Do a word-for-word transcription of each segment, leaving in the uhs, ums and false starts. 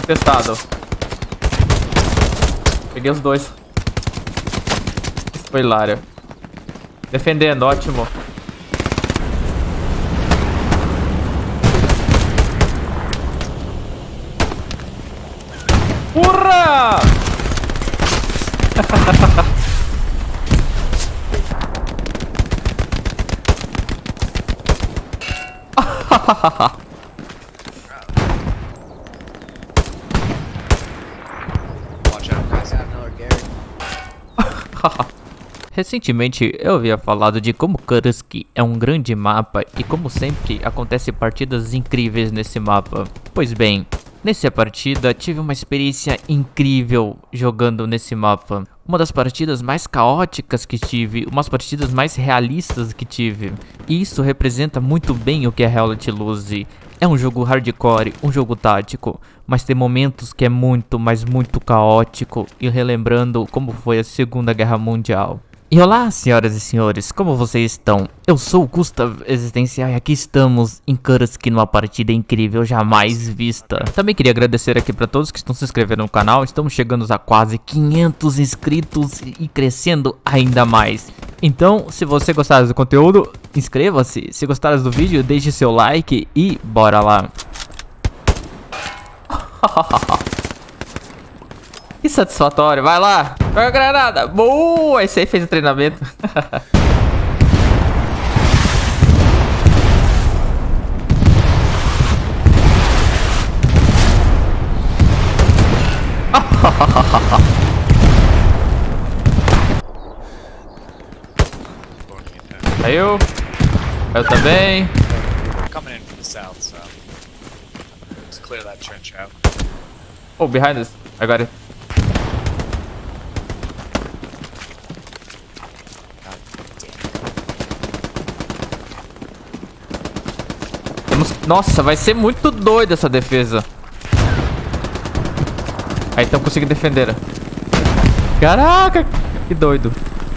Testado. Peguei os dois. Isso foi hilário. Defendendo, ótimo. Urra! Recentemente eu havia falado de como Kursk é um grande mapa e como sempre acontece partidas incríveis nesse mapa. Pois bem, nessa partida tive uma experiência incrível jogando nesse mapa. Uma das partidas mais caóticas que tive, umas partidas mais realistas que tive. E isso representa muito bem o que é Reality Lose. É um jogo hardcore, um jogo tático, mas tem momentos que é muito, mas muito caótico e relembrando como foi a Segunda Guerra Mundial. E olá, senhoras e senhores, como vocês estão? Eu sou o Gustav Existencial e aqui estamos em Kursk numa partida incrível jamais vista. Também queria agradecer aqui para todos que estão se inscrevendo no canal, estamos chegando a quase quinhentos inscritos e crescendo ainda mais. Então, se você gostar do conteúdo, inscreva-se, se gostaram do vídeo, deixe seu like e bora lá. Que satisfatório, vai lá, pega a granada, boa, esse aí fez o treinamento. Caiu, eu também. Oh, behind us, I got it. Nossa, vai ser muito doido essa defesa. Aí, então consegui defender. Caraca, que doido.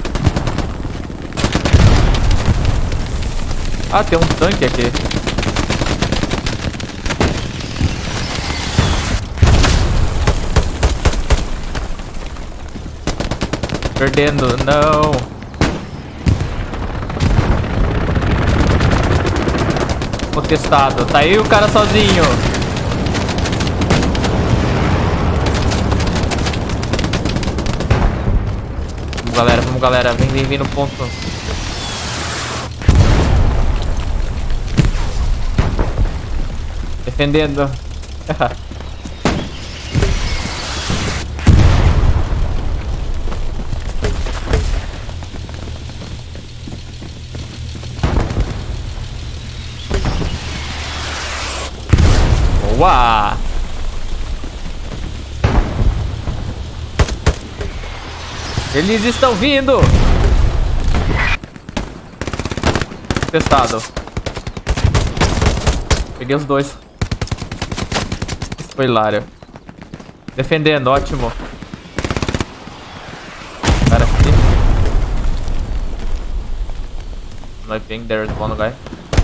Ah, tem um tanque aqui. Perdendo, não. Contestado, tá aí o cara sozinho. Vamos galera, vamos galera, vem, vem, vem no ponto. Defendendo. Boa! Eles estão vindo! Testado. Peguei os dois. Isso foi hilário. Defendendo, ótimo. Cara aqui. I think there's one guy.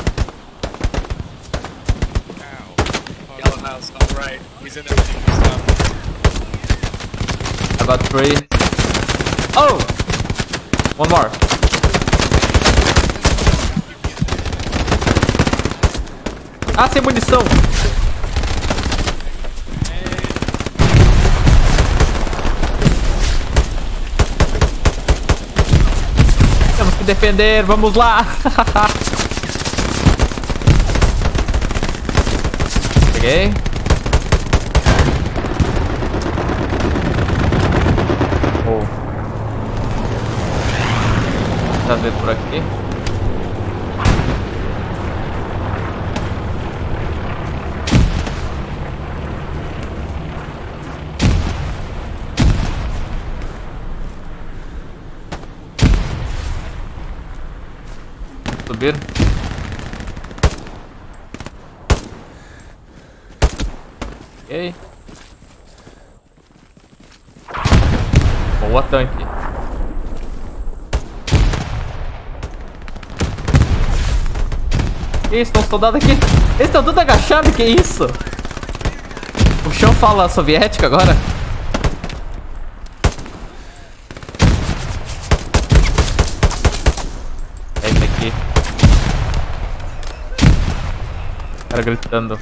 All right, he's in there making stuff. I got three. Oh! One more. Ah, sem munição. Temos que defender, vamos lá. Peguei. Oh. Tá vendo por aqui? Subir. Ok. Boa, tanque. Que isso? Tem um soldado aqui. Eles estão tudo agachados, que isso? O chão fala soviético agora? É esse aqui. O cara gritando.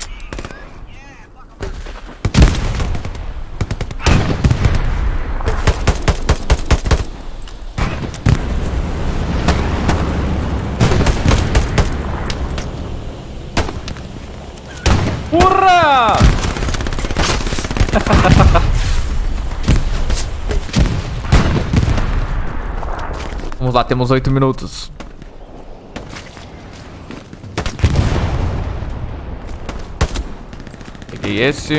Urra! Vamos lá, temos oito minutos. Peguei esse.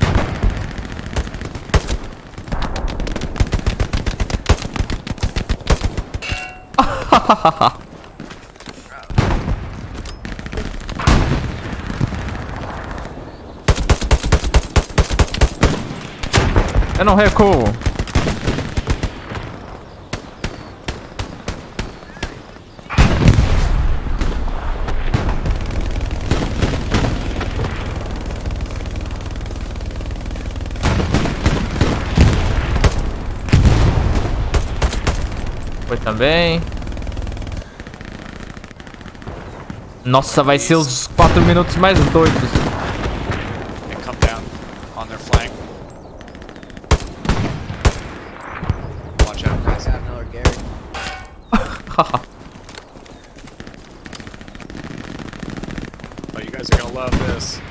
Eu não recuo. Foi também. Nossa, vai ser os quatro minutos mais doidos. Come down on their flank. Watch out. Guys got another Gary. Oh, you guys are gonna love this.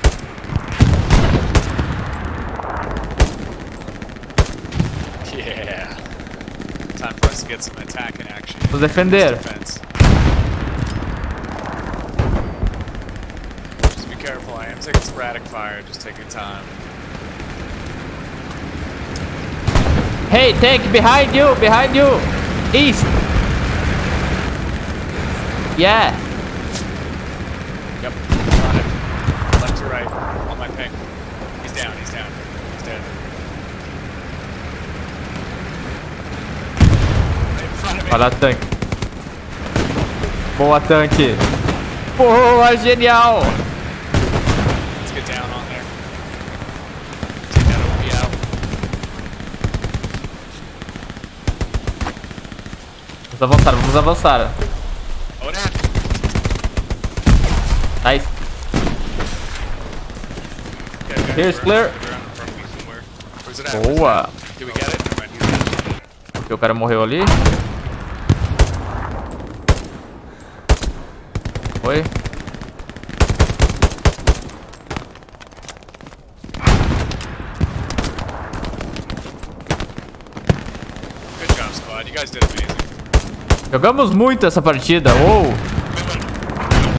Yeah. Time for us to get some attack in action. Vamos defender. Defense. Just be careful. I am taking sporadic fire. Just take your time. Hey, tank, behind you, behind you. East. Yeah. Yep. Got it. Left to right. On my ping. He's down. He's down. He's dead. Right in front of me. Vai lá, tanque. Boa, tanque. Boa, genial. Let's get down on there. Take that O P out. Vamos avançar, vamos avançar. Oh, down. Nice. Okay, okay. Here's clear. Where's it at? Boa. Did we get it? Never mind, he's dead. Porque o cara morreu ali. Foi. Good job, squad. You guys did amazing. Jogamos muito essa partida. Uou.